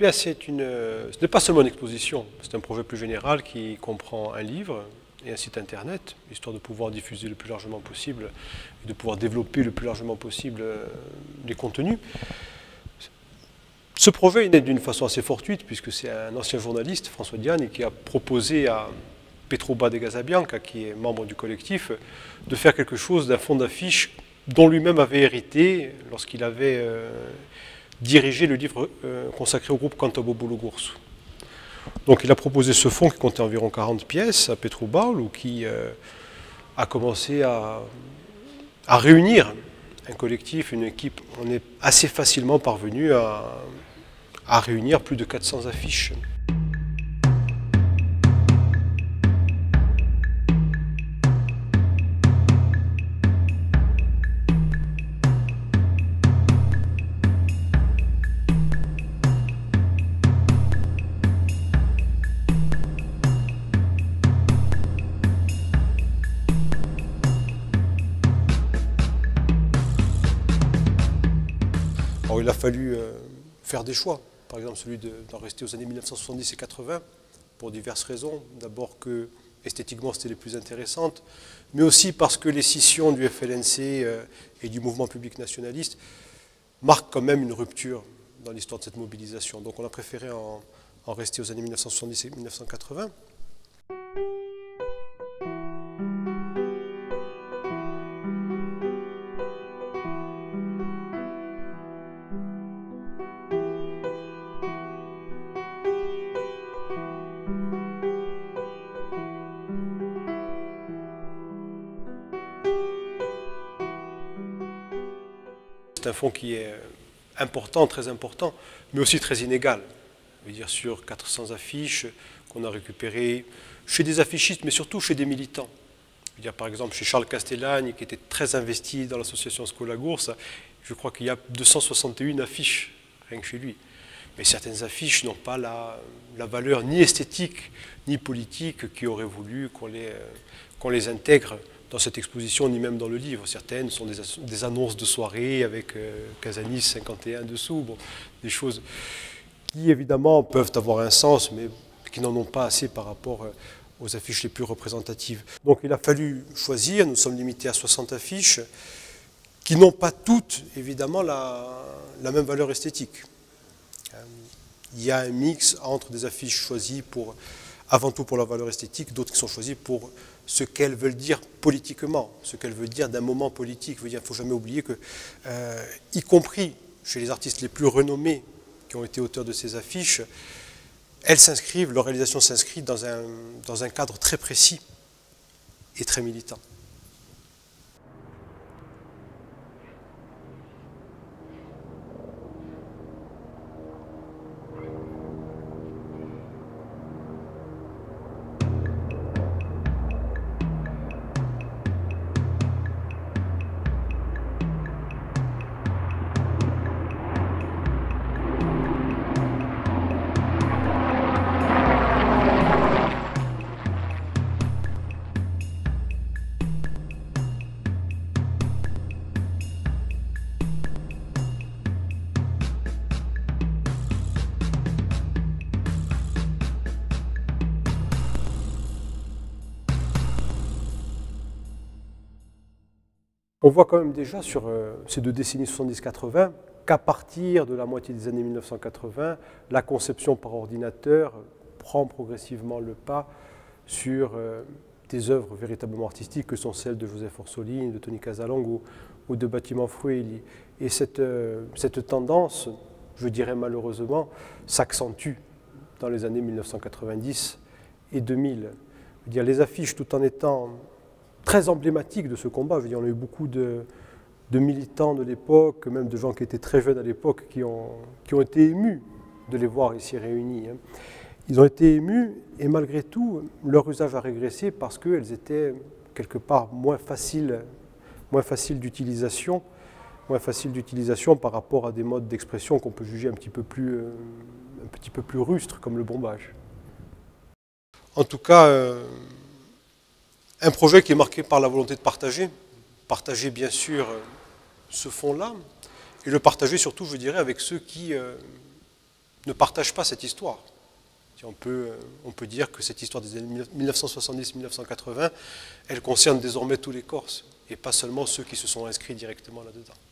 Bien, ce n'est pas seulement une exposition, c'est un projet plus général qui comprend un livre et un site internet, histoire de pouvoir diffuser le plus largement possible et de pouvoir développer le plus largement possible les contenus. Ce projet est né d'une façon assez fortuite, puisque c'est un ancien journaliste, François Diagne, qui a proposé à Petroba de Casabianca, qui est membre du collectif, de faire quelque chose d'un fond d'affiches dont lui-même avait hérité lorsqu'il avait dirigé le livre consacré au groupe Cantabobolo-Gursu. Donc il a proposé ce fond qui comptait environ 40 pièces à Petrobaul, qui a commencé à réunir un collectif, une équipe. On est assez facilement parvenu à réunir plus de 400 affiches. Alors, il a fallu faire des choix, par exemple celui d'en rester aux années 1970 et 80, pour diverses raisons. D'abord que esthétiquement c'était les plus intéressantes, mais aussi parce que les scissions du FLNC et du mouvement public nationaliste marquent quand même une rupture dans l'histoire de cette mobilisation. Donc on a préféré en rester aux années 1970 et 1980. C'est un fonds qui est important, très important, mais aussi très inégal. Je veux dire, sur 400 affiches qu'on a récupérées chez des affichistes, mais surtout chez des militants. Je veux dire, par exemple, chez Charles Castellane, qui était très investi dans l'association Scola Gursa, je crois qu'il y a 261 affiches, rien que chez lui. Mais certaines affiches n'ont pas la valeur ni esthétique, ni politique qui aurait voulu qu'on les intègre dans cette exposition, ni même dans le livre. Certaines sont des annonces de soirée avec Casanis 51 dessous, bon, des choses qui évidemment peuvent avoir un sens, mais qui n'en ont pas assez par rapport aux affiches les plus représentatives. Donc il a fallu choisir, nous sommes limités à 60 affiches, qui n'ont pas toutes, évidemment, la même valeur esthétique. Il y a un mix entre des affiches choisies avant tout pour leur valeur esthétique, d'autres qui sont choisies pour ce qu'elles veulent dire politiquement, ce qu'elles veulent dire d'un moment politique. Il ne faut jamais oublier que, y compris chez les artistes les plus renommés qui ont été auteurs de ces affiches, leur réalisation s'inscrit dans un cadre très précis et très militant. On voit quand même déjà sur ces deux décennies 70-80 qu'à partir de la moitié des années 1980, la conception par ordinateur prend progressivement le pas sur des œuvres véritablement artistiques que sont celles de Joseph Orsolini, de Tony Casalang ou de Bâtiment Frueli. Et cette tendance, je dirais malheureusement, s'accentue dans les années 1990 et 2000. Je veux dire, les affiches, tout en étant très emblématique de ce combat. Je veux dire, on a eu beaucoup de militants de l'époque, même de gens qui étaient très jeunes à l'époque, qui ont été émus de les voir ici réunis. Ils ont été émus et malgré tout, leur usage a régressé parce qu'elles étaient quelque part moins faciles d'utilisation par rapport à des modes d'expression qu'on peut juger un petit peu plus rustres, comme le bombage. En tout cas, un projet qui est marqué par la volonté de partager bien sûr ce fonds-là, et le partager surtout, je dirais, avec ceux qui ne partagent pas cette histoire. On peut dire que cette histoire des années 1970-1980, elle concerne désormais tous les Corses, et pas seulement ceux qui se sont inscrits directement là-dedans.